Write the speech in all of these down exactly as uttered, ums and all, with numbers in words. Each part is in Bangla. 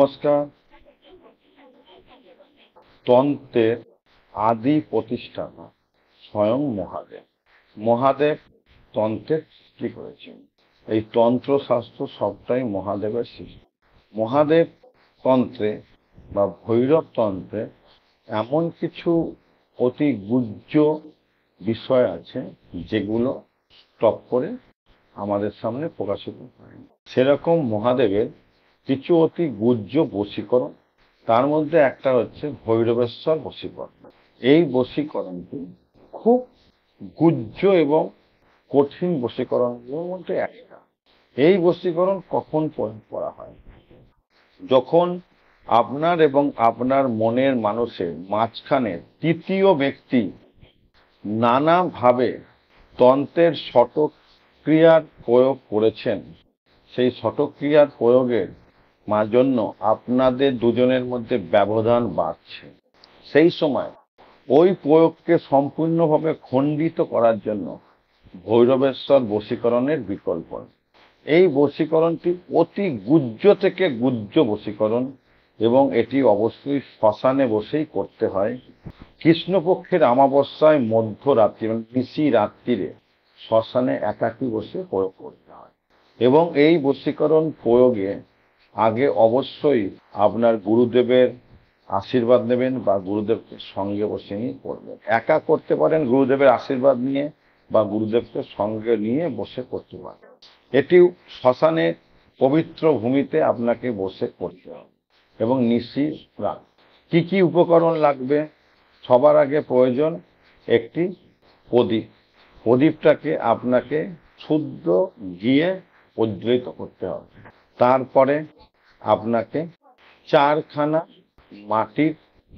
নমস্কার। তন্ত্রের আদি প্রতিষ্ঠাতা স্বয়ং মহাদেব। মহাদেব তন্ত্রের সৃষ্টি করেছেন। এই তন্ত্র শাস্ত্র সবটাই মহাদেবের সৃষ্টি। মহাদেব তন্ত্রে বা ভৈরব তন্ত্রে এমন কিছু অতি গুহ্য বিষয় আছে যেগুলো স্টপ করে আমাদের সামনে প্রকাশিত হয়। সেরকম মহাদেবের কিছু অতি গুহ্য বশীকরণ, তার মধ্যে একটা হচ্ছে ভৈরবেশ্বর বশীকরণ। এই বশীকরণটি খুব গুহ্য এবং কঠিন বশীকরণগুলোর মধ্যে একটা। এই বশীকরণ কখন করা হয়? যখন আপনার এবং আপনার মনের মানুষের মাঝখানে তৃতীয় ব্যক্তি নানাভাবে তন্ত্রের ষটক্রিয়ার প্রয়োগ করেছেন, সেই ষটক্রিয়ার প্রয়োগের জন্য আপনাদের দুজনের মধ্যে ব্যবধান বাড়ছে। সেই সময় ওই প্রয়োগকে সম্পূর্ণভাবে খণ্ডিত করার জন্য ভৈরবেশ্বর বশীকরণের বিকল্প। এই বশীকরণটি অতি গুহ্য থেকে গুহ্য বশীকরণ এবং এটি অবশ্যই শ্মশানে বসেই করতে হয়। কৃষ্ণপক্ষের অমাবস্যায় মধ্যরাত্রি মানে নিশি রাত্রিরে শ্মশানে একাকী বসে প্রয়োগ করতে হয়। এবং এই বশীকরণ প্রয়োগে আগে অবশ্যই আপনার গুরুদেবের আশীর্বাদ নেবেন বা গুরুদেবকে সঙ্গে বসে নিয়ে করবেন। একা করতে পারেন গুরুদেবের আশীর্বাদ নিয়ে, বা গুরুদেবকে সঙ্গে নিয়ে বসে করতে পারেন। এটি শ্মশানে পবিত্র ভূমিতে আপনাকে বসে করতে হবে এবং নিশি রাত। কি কি উপকরণ লাগবে? সবার আগে প্রয়োজন একটি প্রদীপ। প্রদীপটাকে আপনাকে শুদ্ধ ঘিয়ে প্রজ্বলিত করতে হবে। তারপরে আপনাকে চারখানা মাটির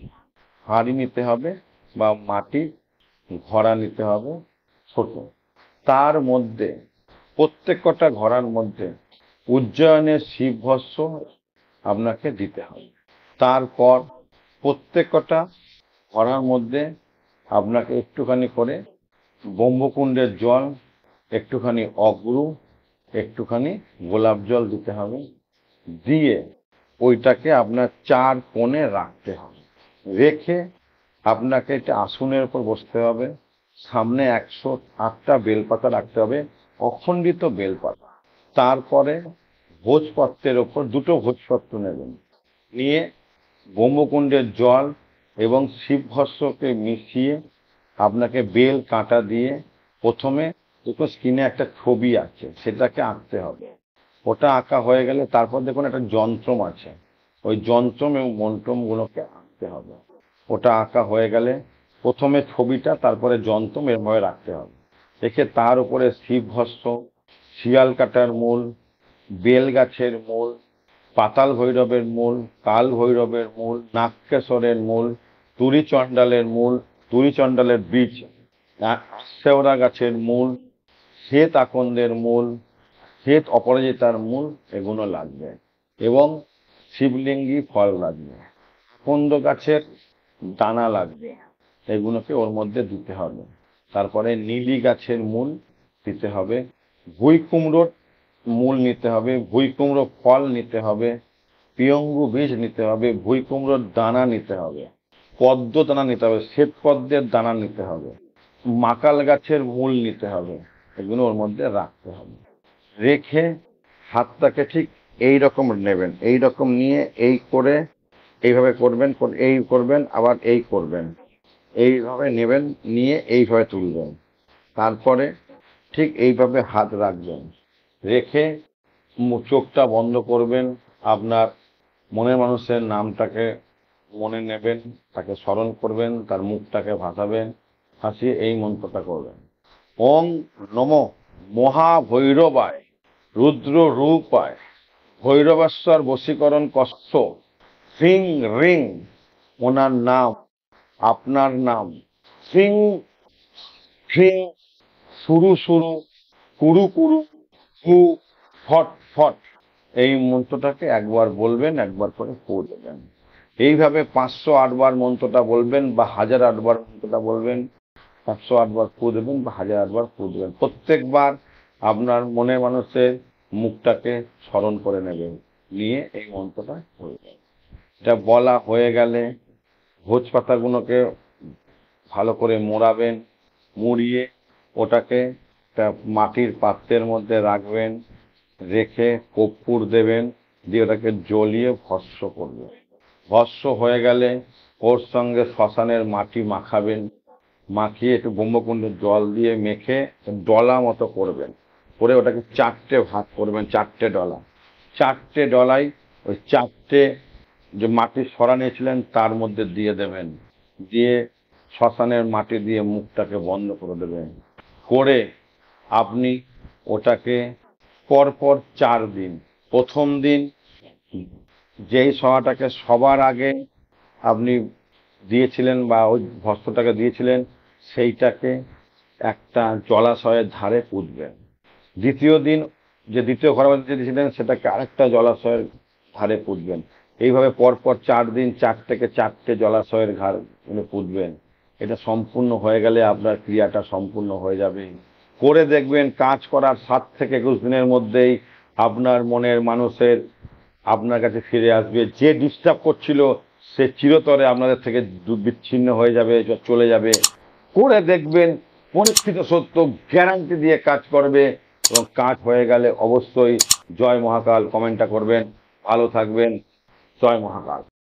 হাঁড়ি নিতে হবে বা মাটির ঘড়া নিতে হবে ছোট। তার মধ্যে প্রত্যেকটা ঘড়ার মধ্যে উজ্জয়নের শিবভস্ম আপনাকে দিতে হবে। তারপর প্রত্যেকটা ঘড়ার মধ্যে আপনাকে একটুখানি করে ব্রহ্মকুণ্ডের জল, একটুখানি অগ্রু, একটুখানি গোলাপ জল দিতে হবে। দিয়ে ওইটাকে আপনার চার কোণে রাখতে হবে। রেখে আপনাকে একটা আসনের উপর বসতে হবে। সামনে একশো আটটা বেলপাতা রাখতে হবে, অখণ্ডিত বেলপাতা। তারপরে ভোজপত্রের ওপর দুটো ভোজপত্র নেবেন, নিয়ে ব্রহ্মকুণ্ডের জল এবং শিবভস্মকে মিশিয়ে আপনাকে বেল কাঁটা দিয়ে প্রথমে দেখুন স্ক্রিনে একটা ছবি আছে, সেটাকে আঁকতে হবে। ওটা আঁকা হয়ে গেলে তারপর দেখুন একটা যন্ত্রম আছে, ওই যন্ত্রম এবং মন্ত্রমগুলোকে আঁকতে হবে। ওটা আঁকা হয়ে গেলে প্রথমে ছবিটা, তারপরে যন্ত্রম এরভাবে রাখতে হবে। রেখে তার উপরে শিবভস্ম, শিয়াল কাটার মূল, বেল গাছের মূল, পাতাল ভৈরবের মূল, কাল ভৈরবের মূল, নাগকেশরের মূল, তুরিচণ্ডালের মূল, তুরিচণ্ডালের বীজ, শেওড়া গাছের মূল, শ্বেত আকন্দের মূল, শ্বেত অপরাজিতার মূল, এগুলো লাগবে। এবং শিবলিঙ্গি ফল লাগবে, আকন্দ গাছের দানা লাগবে, এগুলোকে ওর মধ্যে দিতে হবে। তারপরে নীলি গাছের মূল দিতে হবে, ভুই কুমড়োর মূল নিতে হবে, ভুই কুমড়ো ফল নিতে হবে, পিয়ঙ্গু বীজ নিতে হবে, ভুই কুমড়োর দানা নিতে হবে, পদ্ম দানা নিতে হবে, শ্বেত পদ্মের দানা নিতে হবে, মাকাল গাছের মূল নিতে হবে। এগুলো ওর মধ্যে রাখতে হবে। রেখে হাতটাকে ঠিক এই রকম নেবেন, এই রকম নিয়ে এই করে এইভাবে করবেন, এই করবেন, আবার এই করবেন, এইভাবে নেবেন, নিয়ে এইভাবে তুলবেন। তারপরে ঠিক এইভাবে হাত রাখবেন, রেখে চোখটা বন্ধ করবেন। আপনার মনের মানুষের নামটাকে মনে নেবেন, তাকে স্মরণ করবেন, তার মুখটাকে ভাসাবেন, ভাসিয়ে এই মন্ত্রটা করবেন। ওং নমো মহাভৈরবায় রুদ্র রূপায় ভৈরবেশ্বর বশীকরণ কক্ষ ফ্রিং রিং। ওনার নাম, আপনার নাম, ফ্রিং ফ্রিং, শুরু শুরু, কুরু কুরু, ফু ফট ফট। এই মন্ত্রটাকে একবার বলবেন, একবার করে ফু দেবেন। এইভাবে পাঁচশো আটবার মন্ত্রটা বলবেন বা হাজার আটবার মন্ত্রটা বলবেন। একশো আটবার ফু দেবেন বা হাজার আটবার ফু দেবেন। প্রত্যেকবার আপনার মনের মানুষের মুখটাকে স্মরণ করে নেবেন, নিয়ে এই মন্ত্রটা বলবেন। এটা বলা হয়ে গেলে ভোজ পাতাগুলোকে ভালো করে মোড়াবেন, মুড়িয়ে ওটাকে একটা মাটির পাত্রের মধ্যে রাখবেন, রেখে কর্পূর দেবেন, দিয়ে ওটাকে জ্বলিয়ে ভস্ম করবেন। ভস্ম হয়ে গেলে ওর সঙ্গে শ্মশানের মাটি মাখাবেন, মাখিয়ে একটু ব্রহ্মকুণ্ডের জল দিয়ে মেখে ডলা মতো করবেন, করে ওটাকে চারটে ভাগ করবেন, চারটে ডলা। চারটে ডলাই ওই চারটে যে মাটি সরা নিয়েছিলেন তার মধ্যে দিয়ে দেবেন, দিয়ে শ্মশানের মাটি দিয়ে মুখটাকে বন্ধ করে দেবেন। করে আপনি ওটাকে পরপর চার দিন, প্রথম দিন যেই সরাটাকে সবার আগে আপনি দিয়েছিলেন বা ওই ভস্মটাকে দিয়েছিলেন সেইটাকে একটা জলাশয়ের ধারে পুঁতবেন। দ্বিতীয় দিন যে দ্বিতীয় ঘরের মধ্যে দিয়েছিলেন সেটাকে আরেকটা জলাশয়ের ধারে পুঁতবেন। এইভাবে পরপর চার দিন চারটেকে চারটে জলাশয়ের ঘাড় পুঁতবেন। এটা সম্পূর্ণ হয়ে গেলে আপনার ক্রিয়াটা সম্পূর্ণ হয়ে যাবে। করে দেখবেন কাজ করার সাত থেকে একুশ দিনের মধ্যেই আপনার মনের মানুষের আপনার কাছে ফিরে আসবে। যে ডিস্টার্ব করছিল সে চিরতরে আপনাদের থেকে বিচ্ছিন্ন হয়ে যাবে, চলে যাবে। করে দেখবেন পরীক্ষিত সত্য গ্যারান্টি দিয়ে কাজ করবে, এবং কাজ হয়ে গেলে অবশ্যই জয় মহাকাল কমেন্টটা করবেন। ভালো থাকবেন। জয় মহাকাল।